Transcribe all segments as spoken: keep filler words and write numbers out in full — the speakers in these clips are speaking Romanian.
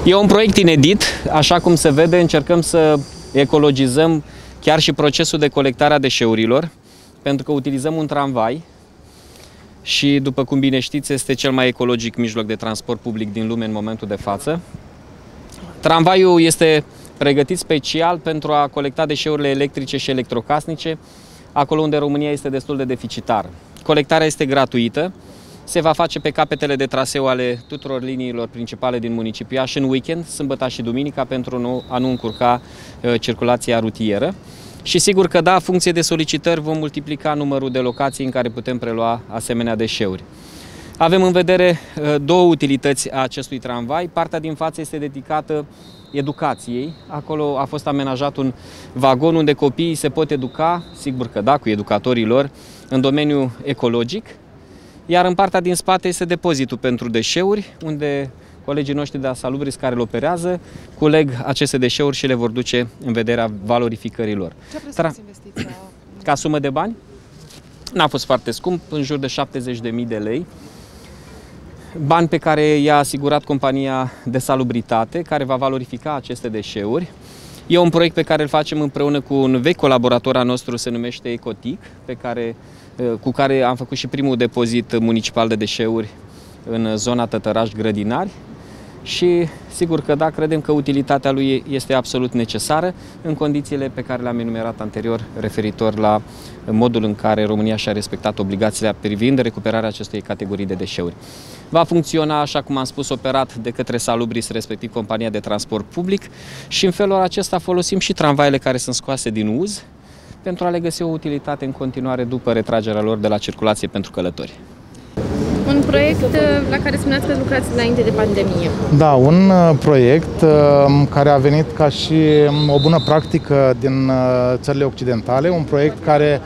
E un proiect inedit, așa cum se vede, încercăm să ecologizăm chiar și procesul de colectare a deșeurilor, pentru că utilizăm un tramvai și, după cum bine știți, este cel mai ecologic mijloc de transport public din lume în momentul de față. Tramvaiul este pregătit special pentru a colecta deșeurile electrice și electrocasnice, acolo unde România este destul de deficitară. Colectarea este gratuită, se va face pe capetele de traseu ale tuturor liniilor principale din municipiul Iași în weekend, sâmbătă și duminica, pentru a nu încurca uh, circulația rutieră. Și sigur că da, în funcție de solicitări vom multiplica numărul de locații în care putem prelua asemenea deșeuri. Avem în vedere uh, două utilități a acestui tramvai. Partea din față este dedicată educației. Acolo a fost amenajat un vagon unde copiii se pot educa, sigur că da, cu educatorii lor, în domeniul ecologic. Iar în partea din spate este depozitul pentru deșeuri, unde colegii noștri de la Salubris care îl operează culeg aceste deșeuri și le vor duce în vederea valorificării lor. Ce preț investiția? Ca sumă de bani? N-a fost foarte scump, în jur de șaptezeci de mii de lei. Bani pe care i-a asigurat compania de salubritate, care va valorifica aceste deșeuri. E un proiect pe care îl facem împreună cu un vechi colaborator al nostru, se numește Ecotic, pe care, cu care am făcut și primul depozit municipal de deșeuri în zona Tătăraș-Grădinari. Și sigur că da, credem că utilitatea lui este absolut necesară în condițiile pe care le-am enumerat anterior, referitor la modul în care România și-a respectat obligațiile privind recuperarea acestei categorii de deșeuri. Va funcționa, așa cum am spus, operat de către Salubris, respectiv compania de transport public, și în felul acesta folosim și tramvaiele care sunt scoase din uz pentru a le găsi o utilitate în continuare după retragerea lor de la circulație pentru călători. Un proiect la care spuneați că lucrați înainte de pandemie. Da, un proiect care a venit ca și o bună practică din țările occidentale, un proiect care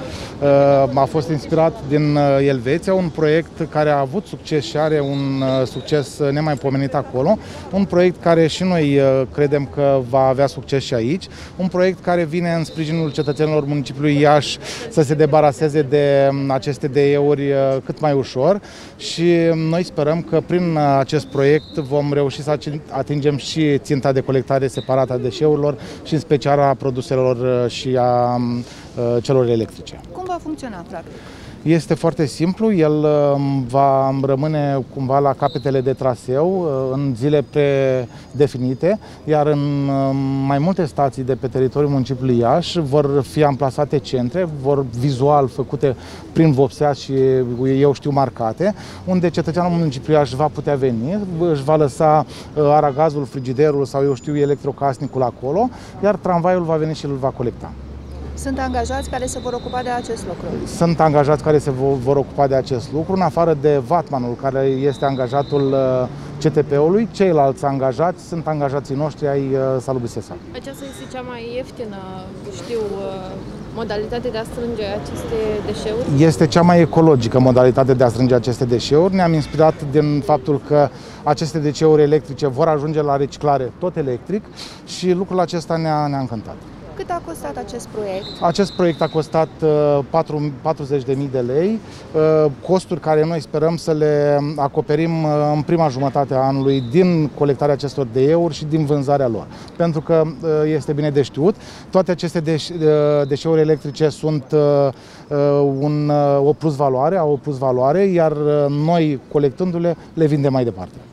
a fost inspirat din Elveția, un proiect care a avut succes și are un succes nemaipomenit acolo, un proiect care și noi credem că va avea succes și aici, un proiect care vine în sprijinul cetățenilor municipiului Iași să se debaraseze de aceste deșeuri cât mai ușor. Și noi sperăm că prin acest proiect vom reuși să atingem și ținta de colectare separată a deșeurilor și în special a produselor și a celor electrice. Cum va funcționa, practic? Este foarte simplu, el va rămâne cumva la capetele de traseu în zile predefinite, iar în mai multe stații de pe teritoriul municipiului Iași vor fi amplasate centre, vor vizual făcute prin vopsea și eu știu marcate, unde cetățeanul municipiului Iași va putea veni, își va lăsa aragazul, frigiderul sau eu știu electrocasnicul acolo, iar tramvaiul va veni și îl va colecta. Sunt angajați care se vor ocupa de acest lucru? Sunt angajați care se vor ocupa de acest lucru, în afară de vatmanul, care este angajatul C T P-ului, ceilalți angajați sunt angajații noștri ai Salubris S A. Aceasta este cea mai ieftină, știu, modalitate de a strânge aceste deșeuri? Este cea mai ecologică modalitate de a strânge aceste deșeuri. Ne-am inspirat din faptul că aceste deșeuri electrice vor ajunge la reciclare tot electric și lucrul acesta ne-a ne-a încântat. Cât a costat acest proiect? Acest proiect a costat patruzeci de mii de lei, costuri care noi sperăm să le acoperim în prima jumătate a anului din colectarea acestor deșeuri și din vânzarea lor. Pentru că este bine de știut, toate aceste deșeuri electrice sunt un, o plusvaloare, au o plusvaloare, iar noi colectându-le le vindem mai departe.